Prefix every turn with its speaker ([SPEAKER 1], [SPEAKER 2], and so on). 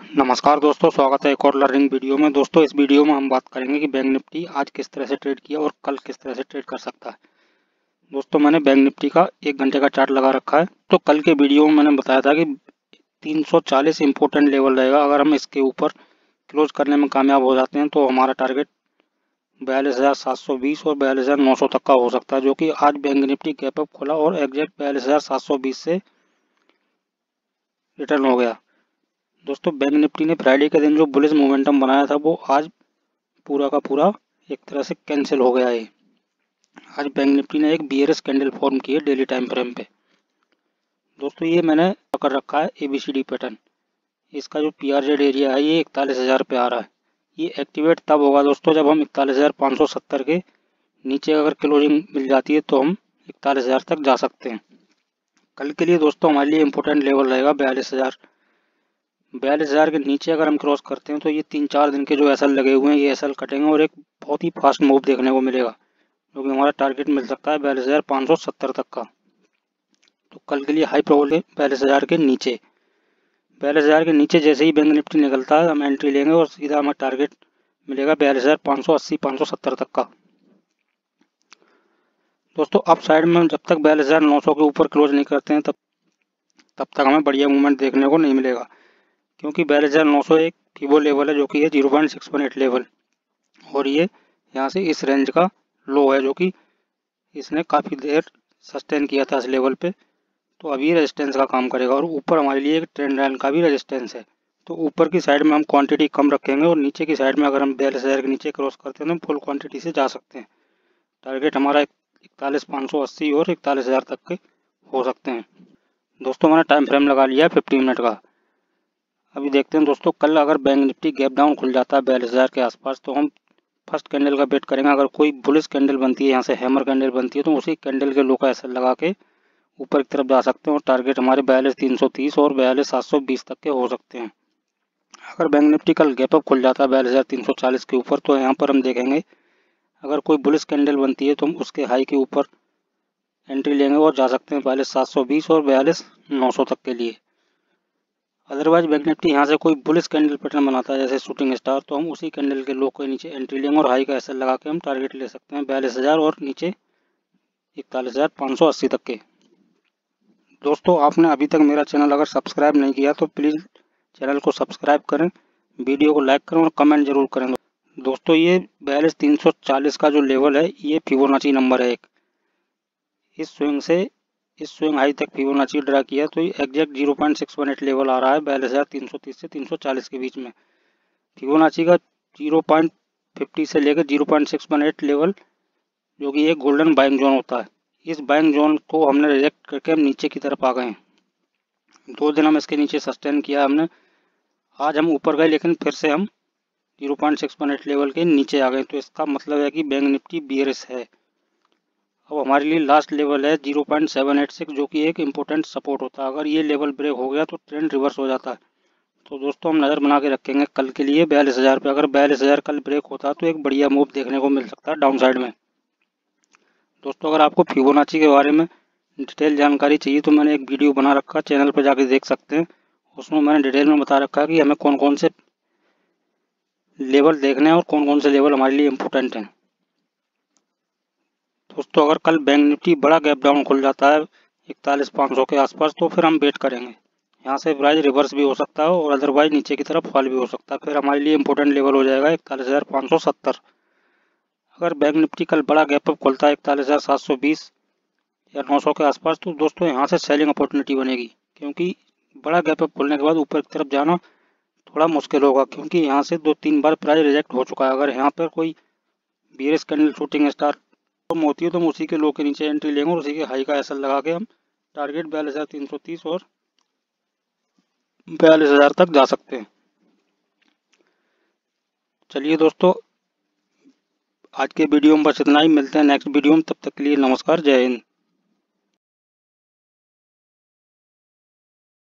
[SPEAKER 1] नमस्कार दोस्तों, स्वागत है एक और लर्निंग वीडियो में। दोस्तों इस वीडियो में हम बात करेंगे कि बैंक निफ्टी आज किस तरह से ट्रेड किया और कल किस तरह से ट्रेड कर सकता है। दोस्तों मैंने बैंक निफ्टी का 1 घंटे का चार्ट लगा रखा है। तो कल के वीडियो में मैंने बताया था कि 340 इंपॉर्टेंट लेवल रहेगा। अगर हम इसके ऊपर क्लोज करने में कामयाब हो जाते हैं तो हमारा टारगेट 42,720 और 42,900 तक का हो सकता है, जो कि आज बैंक निफ्टी गैप अप खोला और एग्जैक्ट 42,720 से रिटर्न हो गया। दोस्तों बैंक निफ्टी ने फ्राइडे के दिन जो बुलिश मोमेंटम बनाया था वो आज पूरा का पूरा एक तरह से कैंसिल हो गया है। आज बैंक निफ्टी ने एक बीयरिश कैंडल फॉर्म की है डेली टाइम फ्रेम पे। दोस्तों ये मैंने कर रखा है ABCD पैटर्न। इसका जो PRZ एरिया है ये 41,000 पे आ रहा है। ये एक्टिवेट तब होगा दोस्तों जब हम 41,570 के नीचे अगर क्लोजिंग मिल जाती है तो हम 41,000 तक जा सकते हैं। कल के लिए दोस्तों हमारे लिए इंपॉर्टेंट लेवल रहेगा 42,000 के नीचे अगर हम क्रॉस करते हैं तो ये 3-4 दिन के जो एसएल लगे हुए हैं ये एसएल कटेंगे और एक बहुत ही फास्ट मूव देखने को मिलेगा, जो कि हमारा टारगेट मिल सकता है 42,570 तक का। तो कल के लिए हाई प्रोबेबिलिटी 42,000 के नीचे। 42,000 के नीचे जैसे ही बैंक निफ्टी निकलता है हम एंट्री लेंगे और सीधा हमारा टारगेट मिलेगा 42,580-570 तक का। दोस्तों अप साइड में जब तक 42,900 के ऊपर क्लोज नहीं करते हैं तब तक हमें बढ़िया मूवमेंट देखने को नहीं मिलेगा, क्योंकि 42,900 एक फिबो लेवल है जो कि है 0.618 लेवल और ये यहाँ से इस रेंज का लो है जो कि इसने काफ़ी देर सस्टेन किया था इस लेवल पे। तो अभी रेजिस्टेंस का काम करेगा और ऊपर हमारे लिए एक ट्रेंड लाइन का भी रेजिस्टेंस है। तो ऊपर की साइड में हम क्वांटिटी कम रखेंगे और नीचे की साइड में अगर हम 42,000 के नीचे क्रॉस करते हैं तो हम फुल क्वांटिटी से जा सकते हैं। टारगेट हमारा 41,580 और 41,000 तक के हो सकते हैं। दोस्तों मैंने टाइम फ्रेम लगा लिया है 50 मिनट का। अभी देखते हैं दोस्तों कल अगर बैंक निफ्टी गैप डाउन खुल जाता है 42,000 के आसपास तो हम फर्स्ट कैंडल का वेट करेंगे। अगर कोई बुलिश कैंडल बनती है, यहाँ से हैमर कैंडल बनती है, तो उसी कैंडल के लो का एसएल लगा के ऊपर की तरफ जा सकते हैं और टारगेट हमारे 42,330 और 42,720 तक के हो सकते हैं। अगर बैंक निफ्टी कल गैप अप खुल जाता है 42,340 के ऊपर तो यहाँ पर हम देखेंगे अगर कोई बुलिश कैंडल बनती है तो हम उसके हाई के ऊपर एंट्री लेंगे और जा सकते हैं 42,720 और 42,900 तक के लिए। अदरवाइज बैंक निफ्टी यहाँ से कोई बुलिश कैंडल पैटर्न बनाता है जैसे शूटिंग स्टार, तो हम उसी कैंडल के लो के नीचे एंट्री लेंगे और हाई का एसएल लगा के हम टारगेट ले सकते हैं 42,000 और नीचे 41,580 तक के। दोस्तों आपने अभी तक मेरा चैनल अगर सब्सक्राइब नहीं किया तो प्लीज़ चैनल को सब्सक्राइब करें, वीडियो को लाइक करें और कमेंट जरूर करें। दोस्तों ये 42,340 का जो लेवल है ये फिबोनाची नंबर है एक। इस स्विंग हाई तक फिबोनाची ड्रा किया तो ये एग्जैक्ट 0.618 लेवल आ रहा है 42,330 से 340 के बीच में। फिबोनाची का 0.50 से लेकर 0.618 लेवल जो कि एक गोल्डन बाइंग जोन होता है, इस बाइंग जोन को हमने रिजेक्ट करके हम नीचे की तरफ आ गए हैं। 2 दिन हम इसके नीचे सस्टेन किया हमने। आज हम ऊपर गए लेकिन फिर से हम 0.618 लेवल के नीचे आ गए, तो इसका मतलब है कि बैंक निफ्टी बियरिश है। अब हमारे लिए लास्ट लेवल है 0.786 जो कि एक इम्पोर्टेंट सपोर्ट होता है। अगर ये लेवल ब्रेक हो गया तो ट्रेंड रिवर्स हो जाता है। तो दोस्तों हम नज़र बना के रखेंगे कल के लिए 42,000 पे। अगर 42,000 कल ब्रेक होता है तो एक बढ़िया मूव देखने को मिल सकता है डाउन साइड में। दोस्तों अगर आपको फिबोनाची के बारे में डिटेल जानकारी चाहिए तो मैंने एक वीडियो बना रखा है, चैनल पर जाके देख सकते हैं। उसमें मैंने डिटेल में बता रखा है कि हमें कौन कौन से लेवल देखने हैं और कौन कौन से लेवल हमारे लिए इम्पोर्टेंट हैं। दोस्तों अगर कल बैंक निफ्टी बड़ा गैप डाउन खुल जाता है 41,500 के आसपास तो फिर हम वेट करेंगे। यहाँ से प्राइस रिवर्स भी हो सकता है और अदरवाइज नीचे की तरफ फॉल भी हो सकता है। फिर हमारे लिए इंपॉर्टेंट लेवल हो जाएगा 41,570। अगर बैंक निफ्टी कल बड़ा गैप अप खुलता है 41,720 या 900 के आसपास तो दोस्तों यहाँ से सेलिंग अपॉर्चुनिटी बनेगी, क्योंकि बड़ा गैप अप खुलने के बाद ऊपर की तरफ जाना थोड़ा मुश्किल होगा, क्योंकि यहाँ से 2-3 बार प्राइस रिजेक्ट हो चुका है। अगर यहाँ पर कोई बीयरिश कैंडल शूटिंग स्टार होती है तो हम उसी के लो के नीचे एंट्री लेंगे और उसी के हाई का एसएल लगा के हम टारगेट 42,330 और 42,000 तक जा सकते हैं। चलिए दोस्तों आज के वीडियो में बस इतना ही, मिलते हैं नेक्स्ट वीडियो में। तब तक के लिए नमस्कार, जय हिंद।